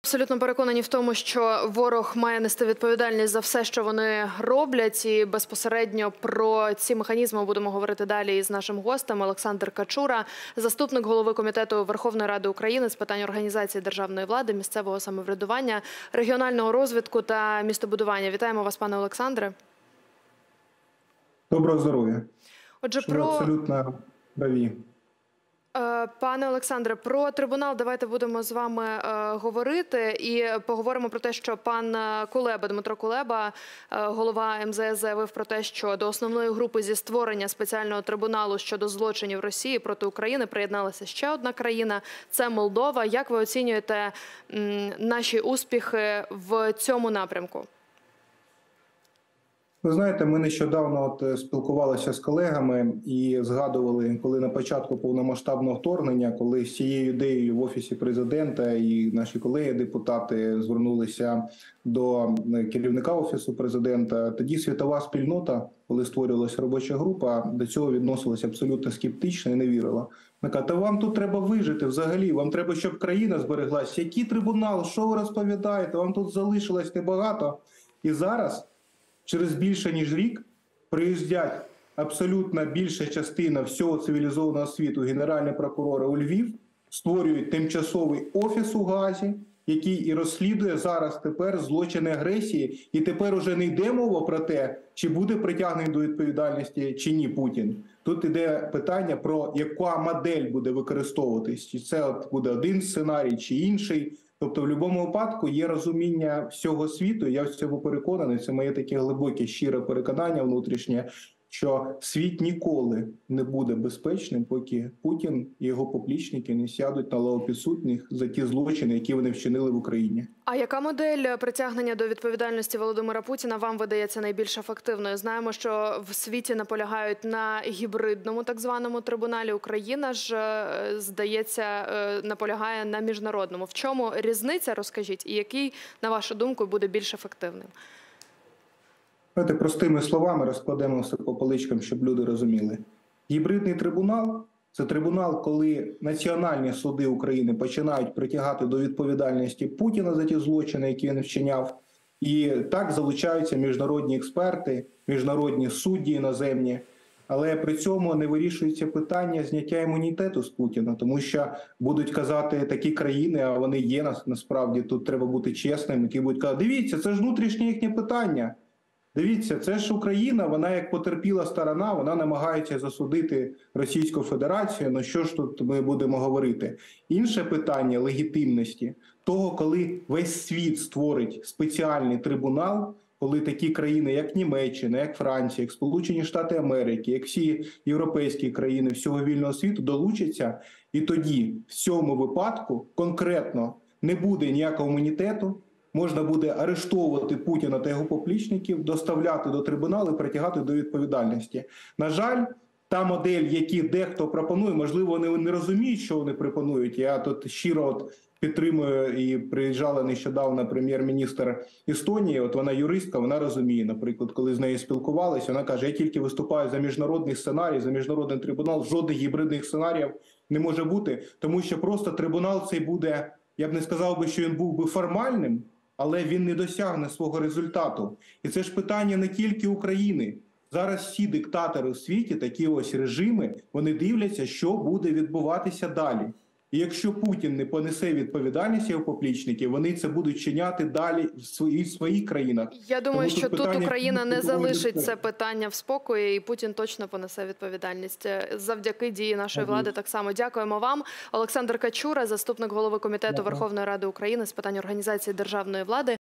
Абсолютно переконані в тому, що ворог має нести відповідальність за все, що вони роблять. І безпосередньо про ці механізми будемо говорити далі із нашим гостем. Олександр Качура, заступник голови Комітету Верховної Ради України з питань організації державної влади, місцевого самоврядування, регіонального розвитку та містобудування. Вітаємо вас, пане Олександре. Доброго здоров'я. Отже, абсолютно праві. Пане Олександре, про трибунал давайте будемо з вами говорити і поговоримо про те, що пан Кулеба, Дмитро Кулеба, голова МЗС, заявив про те, що до основної групи зі створення спеціального трибуналу щодо злочинів Росії проти України приєдналася ще одна країна – це Молдова. Як ви оцінюєте наші успіхи в цьому напрямку? Ви знаєте, ми нещодавно спілкувалися з колегами і згадували, коли на початку повномасштабного вторгнення, коли з цією ідеєю в Офісі Президента і наші колеги-депутати звернулися до керівника Офісу Президента, тоді світова спільнота, коли створювалася робоча група, до цього відносилася абсолютно скептично і не вірила. Вона каже, та вам тут треба вижити взагалі, вам треба, щоб країна збереглася. Який трибунал, що ви розповідаєте, вам тут залишилось небагато. І зараз, через більше ніж рік, приїздять абсолютно більша частина всього цивілізованого світу генеральні прокурори у Львів, створюють тимчасовий офіс у Гаазі, який і розслідує зараз тепер злочини агресії. І тепер уже не йде мова про те, чи буде притягнений до відповідальності, чи ні Путін. Тут йде питання про яка модель буде використовуватись, чи це буде один сценарій, чи інший. Тобто в будь-якому випадку є розуміння всього світу, я в цьому переконаний, це моє таке глибоке, щире переконання внутрішнє, що світ ніколи не буде безпечним, поки Путін і його поплічники не сядуть на лаву підсудних за ті злочини, які вони вчинили в Україні. А яка модель притягнення до відповідальності Володимира Путіна вам видається найбільш ефективною? Знаємо, що в світі наполягають на гібридному так званому трибуналі. Україна ж, здається, наполягає на міжнародному. В чому різниця, розкажіть, і який, на вашу думку, буде більш ефективним? Давайте простими словами розкладемо все по поличкам, щоб люди розуміли. Гібридний трибунал – це трибунал, коли національні суди України починають притягати до відповідальності Путіна за ті злочини, які він вчиняв. І так залучаються міжнародні експерти, міжнародні судді іноземні. Але при цьому не вирішується питання зняття імунітету з Путіна, тому що будуть казати такі країни, а вони є насправді, тут треба бути чесним, які будуть казати, дивіться, це ж внутрішнє їхнє питання. Дивіться, це ж Україна, вона як потерпіла сторона, вона намагається засудити Російську Федерацію, ну що ж тут ми будемо говорити? Інше питання легітимності того, коли весь світ створить спеціальний трибунал, коли такі країни, як Німеччина, як Франція, як Сполучені Штати Америки, як всі європейські країни всього вільного світу долучаться, і тоді в цьому випадку конкретно не буде ніякого імунітету, можна буде арештовувати Путіна та його поплічників, доставляти до трибуналу і притягати до відповідальності. На жаль, та модель, яку дехто пропонує, можливо, вони не розуміють, що вони пропонують. Я тут щиро підтримую, і приїжджала нещодавно прем'єр-міністр Естонії, вона юристка, вона розуміє, наприклад, коли з нею спілкувалися, вона каже, я тільки виступаю за міжнародний сценарій, за міжнародний трибунал, жодних гібридних сценаріїв не може бути, тому що просто трибунал цей буде, я б не сказав би, що він був би формальним, але він не досягне свого результату. І це ж питання не тільки України. Зараз всі диктатори у світі, такі ось режими, вони дивляться, що буде відбуватися далі. І якщо Путін не понесе відповідальність його поплічників, вони це будуть чиняти далі в своїх країнах. Я думаю, що тут Україна не залишить це питання в спокої, і Путін точно понесе відповідальність. Завдяки дії нашої влади так само. Дякуємо вам. Олександр Качура, заступник голови Комітету Верховної Ради України з питань організації державної влади.